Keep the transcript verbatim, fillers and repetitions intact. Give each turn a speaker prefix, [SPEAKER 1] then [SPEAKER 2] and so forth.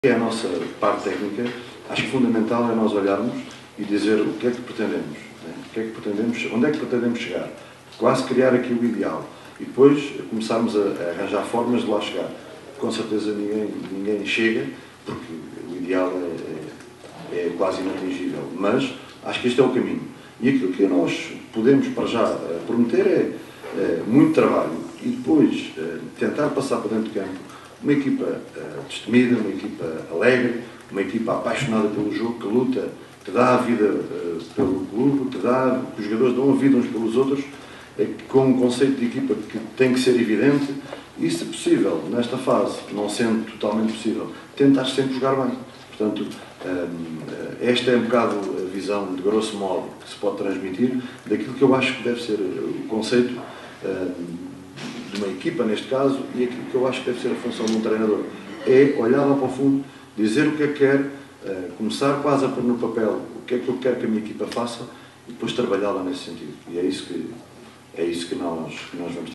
[SPEAKER 1] É a nossa parte técnica, acho que fundamental é nós olharmos e dizer o que é que pretendemos, né? O que é que pretendemos, onde é que pretendemos chegar, quase criar aqui o ideal e depois começarmos a, a arranjar formas de lá chegar. Com certeza ninguém, ninguém chega, porque o ideal é, é, é quase inatingível, mas acho que este é o caminho. E aquilo que nós podemos para já prometer é, é muito trabalho e depois é, tentar passar para dentro do campo uma equipa uh, destemida, uma equipa alegre, uma equipa apaixonada pelo jogo, que luta, que dá a vida uh, pelo clube, que, dá, que os jogadores dão a vida uns pelos outros, é, com um conceito de equipa que tem que ser evidente e, se possível, nesta fase, não sendo totalmente possível, tentar sempre jogar bem. Portanto, um, esta é um bocado a visão, de grosso modo, que se pode transmitir daquilo que eu acho que deve ser o conceito um, de uma equipa, neste caso, e aquilo que eu acho que deve ser a função de um treinador é olhar lá para o fundo, dizer o que é que quer, uh, começar quase a pôr no papel o que é que eu quero que a minha equipa faça e depois trabalhá-la nesse sentido. E é isso que, é isso que, nós, que nós vamos